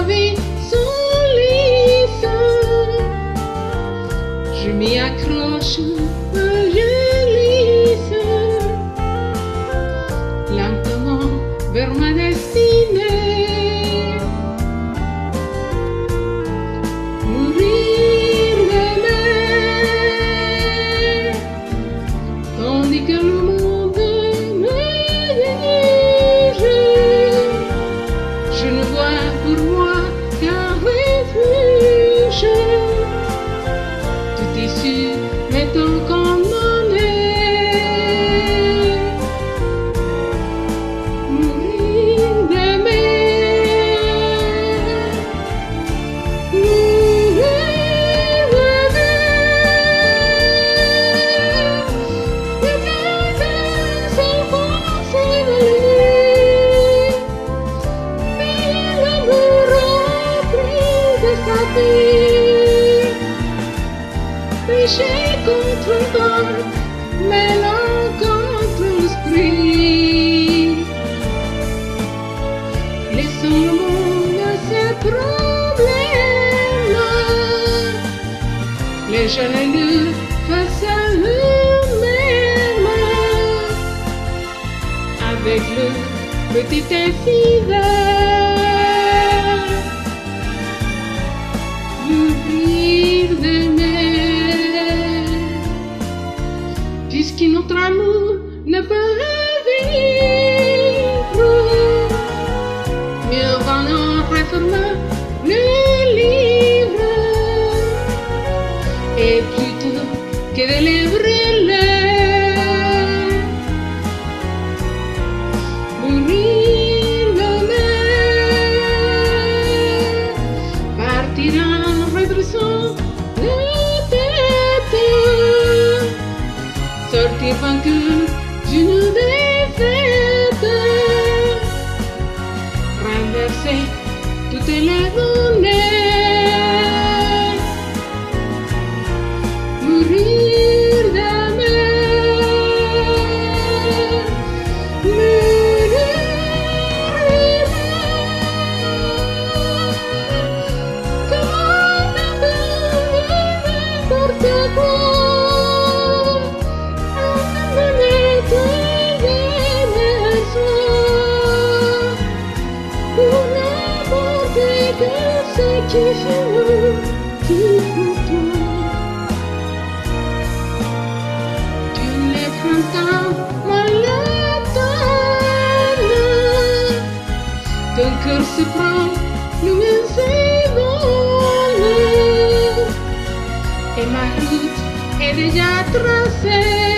vie sans lisse. Je m'y accroche, je glisse lentement vers ma destinée. Mourir d'aimer, tandis que le monde me dirige. Je ne vois pour moi qu'un refuge. Tout issu m'étant condamné. Mourir d'aimer, mourir d'aimer. Le plaisir s'enfoncer de lui, mais l'amour repris de sa vie. Péché contre le corps, mêlant contre l'esprit. Laissons le monde à ses problèmes, les jeunes face à eux-mêmes, avec le petit infidèle. Mourir d'aimer, puisque notre amour ne peut vivre, mieux vaut en refermer le livre, et plutôt que de les brûler, mourir d'aimer, partir en redressant la tête, sortir vaincu d'une défaite, renverser toutes les données. Mourir d'aimer, mourir d'aimer. Comment n'importe quoi, ce qui pour toi. Tu les printemps malatanes, ton cœur se prend loin et vole, et ma route est déjà tracée.